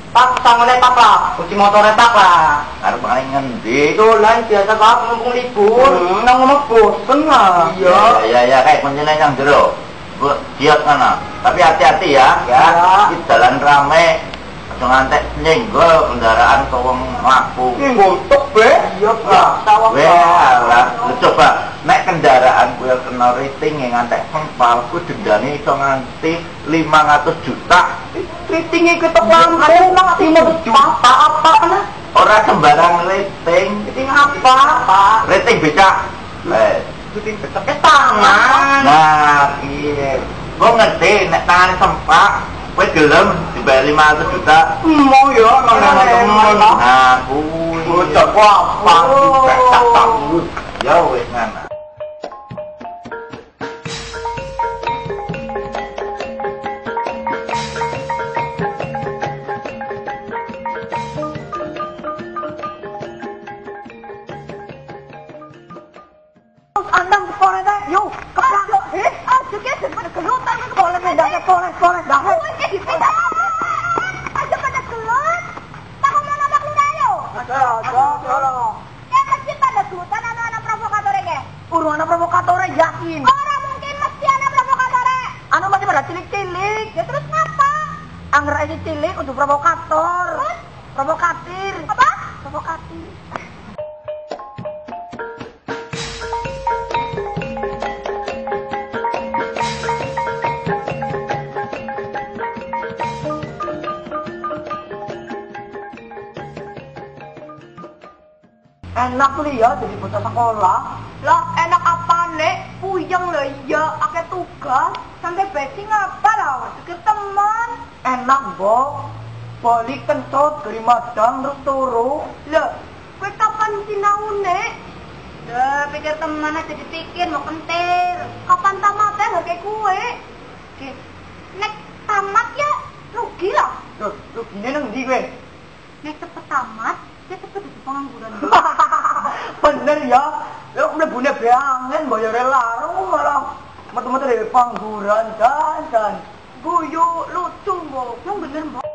Pak sangone Pak lah, kunci motore Pak lah. Arep paling ngendi? Dolan biasa Pak mumpung libur. Nang ngono bosen lah. Ya kayak kuncinya yang jero. Giat kana. Tapi hati-hati ya. Iki dalan rame. Aja ngantek nyenggol kendaraan ke wong mlaku. Ngontok be. Iya biasa wae. Alah, coba nek kendaraan kuwi kena rating ngantek sempal, ku dendane iso nganti 500 juta. Rating iki ketok Lampung 500 juta apa kana? Ora sembarang rating. Rating apa, Pak? Rating becak. Rating becak tangan. Nah, iya. Gua ngerti nek tangane sempak, kowe gelem dibayar 500 juta. Mau ya, temen. Nah, kuwi. Bocah apa becak tangan. Ya wis ngana. Andang sekolah dah, yuk, keplak. Aduh, kita pada kelutan ke sekolah medanya, sekolah, dah. Aduh, pada kelut. Tak mau nama kelutan yo. Ada. Yang masjid pada kelutan anak-anak provokator ke. Anak provokator yakin. Orang mungkin mesti anak provokator. Anu masih pada cilik-cilik. Ya terus ngapa? Angger ini cilik untuk provokator. Provokatir. Apa? Provokatir. Enak tuh ya jadi bocah sekolah. Lah enak apa nek? Puyeng lah ya, akeh tugas. Sampai besi ngapa lah? Deket teman. Enak Bo. Balik kentut dari Madang terus turu. Lah, kowe kapan sinau nek? Pikir teman aja dipikir mau kentir. Kapan tamatnya gak kayak kue? Nek tamat ya rugi lah. Ruginya nang ndi kowe? Nek cepet tamat, ya cepet jadi pengangguran. Bener ya, lu mlebune beangen bayare larang malah metu-metu dari pengangguran dan guyu lucu Mbok. Yang bener Mbok.